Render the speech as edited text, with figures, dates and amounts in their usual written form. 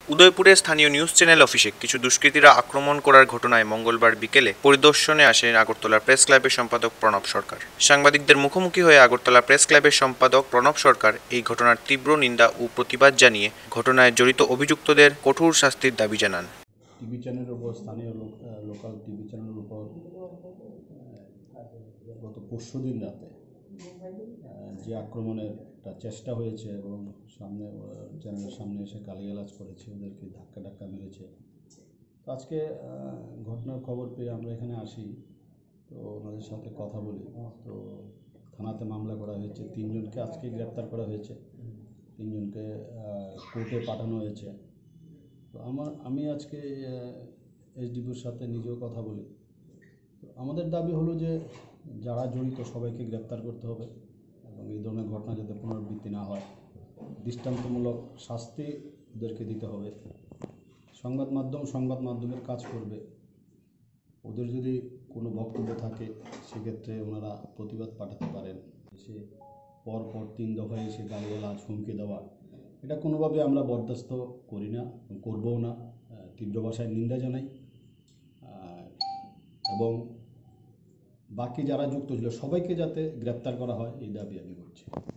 উদয়পুরে স্থানীয় news channel অফিসে কিছু দুষ্কৃতীরা আক্রমণ করার ঘটনায় মঙ্গলবার বিকেলে পরিদর্শনে আসেন আগরতলা প্রেস ক্লাবের সম্পাদক রনব সরকার। সাংবাদিকদের মুখোমুখি হয়ে আগরতলা প্রেস ক্লাবের সম্পাদক রনব সরকার এই ঘটনার তীব্র নিন্দা ও প্রতিবাদ জানিয়ে ঘটনায় জড়িত অভিযুক্তদের কঠোর শাস্তির দাবি জানান। টিভি চ্যানেলের উপর স্থানীয় লোকাল টিভি চ্যানেলের উপর গত পরশুদিন রাতে যে আক্রমণের একটা চেষ্টা হয়েছে এবং চ্যানেলের সামনে এসে গালিগালাজ করেছে, ওদেরকে ধাক্কা মেরেছে। তো আজকে ঘটনার খবর পেয়ে আমরা এখানে আসি, তো ওনাদের সাথে কথা বলি। তো থানাতে মামলা করা হয়েছে, 3 জনকে আজকে গ্রেপ্তার করা হয়েছে, 3 জনকে কোর্টে পাঠানো হয়েছে। তো আমি আজকে এসডিপির সাথে নিজেও কথা বলি। তো আমাদের দাবি হলো যে যারা জড়িত সবাইকে গ্রেপ্তার করতে হবে এবং এই ধরনের ঘটনা যাতে পুনরাবৃত্তি না হয়, দৃষ্টান্তমূলক শাস্তি ওদেরকে দিতে হবে। সংবাদ মাধ্যমের কাজ করবে, ওদের যদি কোনো বক্তব্য থাকে সেক্ষেত্রে ওনারা প্রতিবাদ পাঠাতে পারেন। সে পরপর 3 দফায় এসে গালিগালাজ হুমকি দেওয়া, এটা কোনোভাবে আমরা বরদাস্ত করি না, করবও না। তীব্র ভাষায় নিন্দা জানাই এবং বাকি যারা যুক্ত ছিল সবাইকে যাতে গ্রেপ্তার করা হয় এই দাবি আমি করছি।